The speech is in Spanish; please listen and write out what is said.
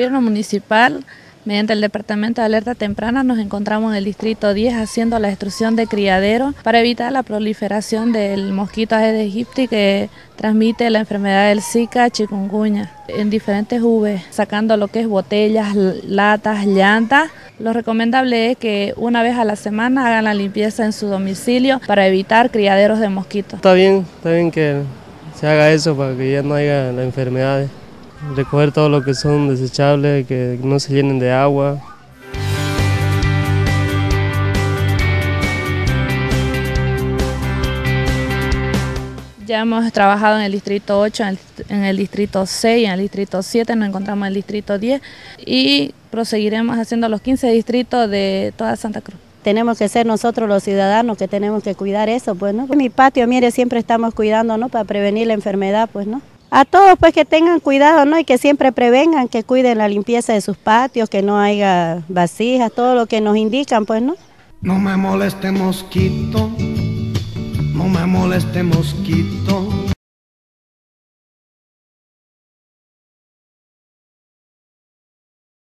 gobierno municipal, mediante el Departamento de Alerta Temprana, nos encontramos en el Distrito 10 haciendo la destrucción de criaderos para evitar la proliferación del mosquito Aedes aegypti que transmite la enfermedad del Zika, chikungunya, en diferentes uves, sacando lo que es botellas, latas, llantas. Lo recomendable es que una vez a la semana hagan la limpieza en su domicilio para evitar criaderos de mosquitos. Está bien que se haga eso para que ya no haya las enfermedades. Recoger todo lo que son desechables, que no se llenen de agua. Ya hemos trabajado en el Distrito 8, en el Distrito 6, en el Distrito 7, nos encontramos en el Distrito 10 y proseguiremos haciendo los 15 distritos de toda Santa Cruz. Tenemos que ser nosotros los ciudadanos que tenemos que cuidar eso, pues, ¿no? En mi patio, mire, siempre estamos cuidando, ¿no? Para prevenir la enfermedad, pues, ¿no? A todos, pues, que tengan cuidado, ¿no? Y que siempre prevengan, que cuiden la limpieza de sus patios, que no haya vasijas, todo lo que nos indican, pues, ¿no? No me moleste mosquito, no me moleste mosquito.